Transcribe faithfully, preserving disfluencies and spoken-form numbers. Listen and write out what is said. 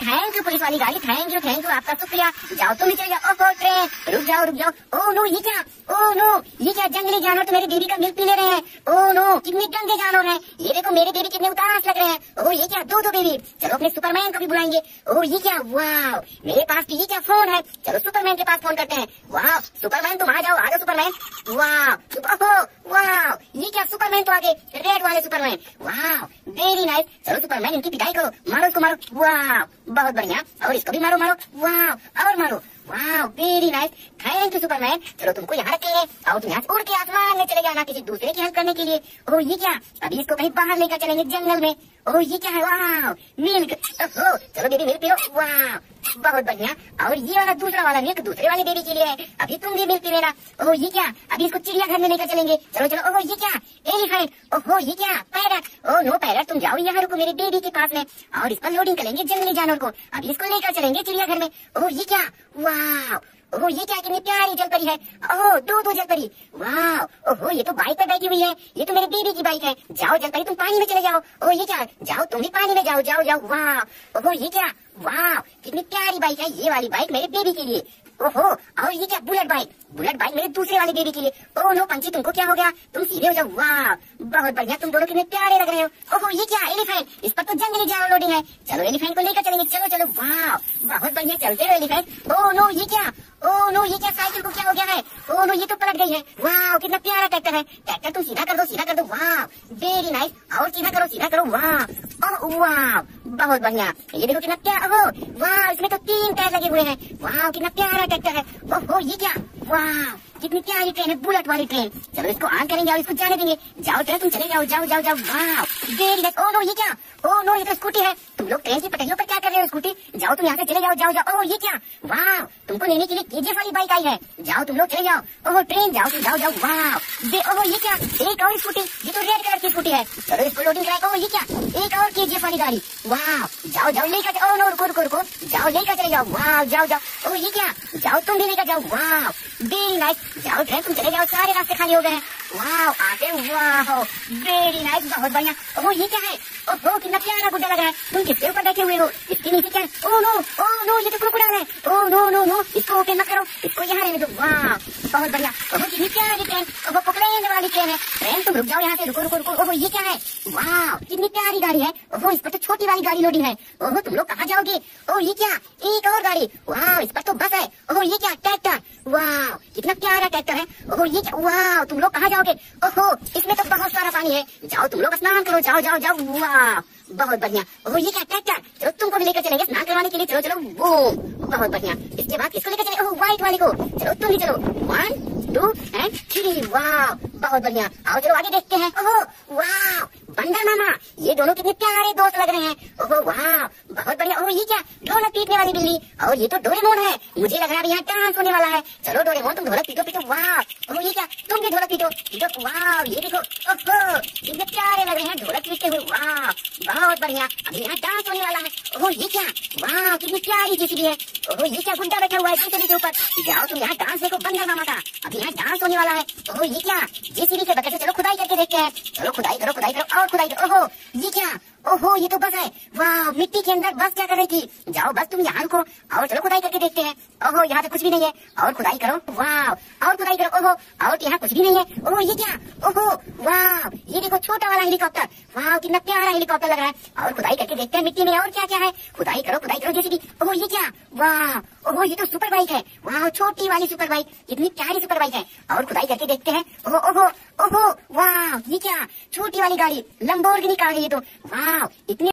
Thank you police वाली गाड़ी, thank you thank you, आपका शुक्रिया। जाओ तुम भी चले जाओ। ओहो ट्रेन, रुक जाओ रुक जाओ। ओह नो ये क्या, ओह नो ये क्या, जंगली जानवर तो मेरे बेबी का मिल्क पी ले रहे हैं। ओह नो कितने गंदे जानवर हैं, ये देखो मेरे बेबी कितने उदास लग रहे हैं। ओह ये क्या, दो दो बेबी। चलो अपने सुपरमैन को भी बुलाएंगे। ओह ये क्या, वाह मेरे पास तो ये क्या फोन है, चलो सुपरमैन के पास फोन करते हैं। वाह सुपरमैन तुम आ जाओ, आ जाओ सुपरमैन। वाह वाह ये क्या, सुपरमैन तो आगे, रेड वाले सुपरमैन। वाह वेरी नाइस। चलो सुपरमैन इनकी पिटाई करो, मारो इसको मारो। वाह बहुत बढ़िया, और इसको भी मारो मारो। वाह और मारो। वाह very nice, thank you Superman. चलो तुमको यहाँ रखेंगे और तुम यहाँ से उड़ के आसमान में चले जाना किसी दूसरे की हेल्प करने के लिए। ओह ये क्या, अभी इसको कहीं बाहर लेकर चलेंगे जंगल में। ओह ये क्या है, वाह मिल्क। ओह चलो बेबी मिल्क पियो। वाह बहुत बढ़िया, और ये वाला दूसरा वाला मिल्क दूसरे वाले बेबी के लिए है, अभी तुम भी मिल्क पी लेना। ओह ये क्या, अभी इसको चिड़ियाघर में लेकर चलेंगे। चलो चलो। ओह ये क्या, एलिफेंट। ओहो ये क्या, पैरट। ओह नो पैरट तुम जाओ यहाँ रुको मेरे बेबी के पास में, और इस पर लोडिंग करेंगे जंगली जानवर को, अभी इसको लेकर चलेंगे चिड़ियाघर में। ओह ये क्या, वाह ओह ये क्या, कितनी प्यारी जलपरी है। ओह दो दो जलपरी। वाह ओहो ये तो बाइक पर बैठी हुई है, ये तो मेरे बेबी की बाइक है। जाओ जलपरी तुम पानी में चले जाओ। ओह ये क्या, जाओ तुम भी पानी में जाओ जाओ जाओ। वाह ओहो ये क्या, वाह कितनी प्यारी बाइक है ये वाली बाइक मेरे बेबी के लिए। ओहो और ये क्या, बुलेट बाइक, बुलेट बाइक मेरे दूसरे वाले बेबी के लिए। ओह नो पंछी तुमको क्या हो गया, तुम सीधे हो जाओ। वाह बहुत बढ़िया, तुम दोनों कितने प्यारे लग रहे हो। ओहो ये क्या, एलिफेंट, इस पर तो जंगली जानवर लोडिंग है। चलो एलिफेंट को लेकर चलेंगे, चलो चलो। वाह बहुत बढ़िया, चलते रहो एलिफेंट। ओह नो ये क्या, ओह नो ये क्या, साइकिल को क्या हो गया है। ओह नो ये तो पलट गई है। वाह कितना प्यारा ट्रैक्टर है। ट्रैक्टर तुम सीधा कर दो, सीधा कर दो। वाह वेरी नाइस, और सीधा करो सीधा करो। वाह ओह वाह बहुत बढ़िया, ये देखो कितना प्यारा। ओह वाह इसमें तो तीन टायर लगे हुए हैं। वाह कितना प्यारा ट्रैक्टर है। ओह ये क्या, वाह कितनी प्यारी ट्रेन है, बुलेट वाली ट्रेन। चलो इसको ऑन करेंगे और इसको जाने देंगे। जाओ ट्रेन तुम चले जाओ जाओ जाओ जाओ। वाह वेरी नाइस। ओह नो ये क्या, ओह नो ये तो स्कूटी है। तुम लोग ट्रेन की पटरियों पर क्या कर रहे हो, स्कूटी जाओ तुम यहाँ से चले जाओ जाओ जाओ। ओह ये क्या, वाह तुमको लेने के लिए केजीएफ वाली बाइक आई है, जाओ तुम लोग चले जाओ। ओह ट्रेन जाओ तुम जाओ जाओ। वाह ओह ये क्या, एक और स्कूटी, ये तो रेड कलर की स्कूटी है। चलो इसको लोडिंग कराए। ओह ये क्या, एक और केजीएफ वाली गाड़ी। वाह जाओ जाओ लेकर। ओह नो रुको रुको रुको, जाओ लेकर चले जाओ। वाह जाओ जाओ। ओह ये क्या, जाओ तुम भी लेकर जाओ। वाह वेरी नाइस, जाओ ट्रेन तुम चले जाओ, सारे रास्ते खाली हो गए हैं। वाह आगे, वाह वेरी नाइस बहुत बढ़िया। ओह ये क्या है, ओह कितना प्यारा गुड्डा लग रहा है। तुम किसके ऊपर बैठे हुए हो, इसके नीचे क्या है। ओह नो ओह नो ये तो क्रोकोडाइल है। ओह नो नो नो इसको ओपन मत करो, इसको यहाँ रहने दो। वाह बहुत बढ़िया। ओह कितनी प्यारी ट्रेन, ओह पोकलैंड वाली ट्रेन है। ट्रेन तुम रुक जाओ यहाँ से, रुको रुको रुको। ओह ये क्या है, वाह कितनी प्यारी गाड़ी है। ओह इस पर तो छोटी वाली गाड़ी लोडिंग है। ओह तुम लोग कहाँ जाओगे। ओह ये क्या, एक और गाड़ी। वाह इस पर तो बस है। ओह ये क्या, ट्रैक्टर। वाह कितना प्यारा ट्रैक्टर है। ओह ये क्या, वाह तुम लोग कहाँ जाओगे। ओहो इसमें तो बहुत सारा पानी है, जाओ तुम लोग स्नान करो, जाओ जाओ जाओ। वाह बहुत बढ़िया। ओह ये क्या, ट्रैक्टर, चलो तुमको भी लेकर चलेंगे स्नान करवाने के लिए। चलो चलो बूम बहुत बढ़िया। इसके बाद किसको लेकर चले, ओह व्हाइट वाले को। चलो तुम भी चलो, वन टू एंड थ्री। वाह बहुत बढ़िया, आओ चलो आगे देखते हैं। ओह वाह बंदर मामा, ये दोनों कितने प्यारे दोस्त लग रहे हैं। ओह वाह बहुत बढ़िया। ओह ये क्या, ढोलक पीटने वाली बिल्ली, और ये तो डोरेमोन है। मुझे लग रहा है यहाँ डांस होने वाला है। चलो डोरेमोन तुम ढोलक पीटो पीटो। वाह ओह ये क्या, तुम भी ढोलक पीटो पीटो। वाह ये देखो, ओहो कितने प्यारे लग रहे हैं ढोलक पीटते हुए। वाह बहुत बढ़िया, अभी यहाँ डांस होने वाला है। ओह ये क्या, वाह कितनी प्यारी जेसीबी है। ओह ये क्या, गुड्डा बैठा हुआ है जेसीबी के ऊपर। जाओ तुम यहाँ डांस देखो बंदर मामा का, अभी यहाँ डांस होने वाला है। ओह ये क्या, जेसीबी के बगल से चलो खुदाई करके देखते हैं। चलो खुदाई करो खुदाई करो और खुदाई करो। ओहो ये क्या, ओहो ये तो बस है। वाह मिट्टी के अंदर बस क्या कर रही थी। जाओ बस तुम यहाँ रुको और चलो खुदाई करके देखते हैं। ओहो यहाँ पे कुछ भी नहीं है, और खुदाई करो। वाह और खुदाई करो। ओहो और यहाँ कुछ भी नहीं है। ओहो ये क्या, ओहो वाह ये देखो छोटा वाला हेलीकॉप्टर। वाह कितना प्यारा हेलीकॉप्टर लग रहा है, और खुदाई करके देखते हैं मिट्टी में और क्या क्या है। खुदाई करो खुदाई करो जैसे कि। ओहो ये क्या, वाह ओहो ये तो सुपर बाइक है। वाह छोटी वाली सुपर बाइक, कितनी प्यारी सुपर बाइक है, और खुदाई करके देखते हैं। ओहो ओहो ओहो वाह ये क्या, छोटी वाली गाड़ी, लंबोर्गिनी कार है ये तो। वाह इतनी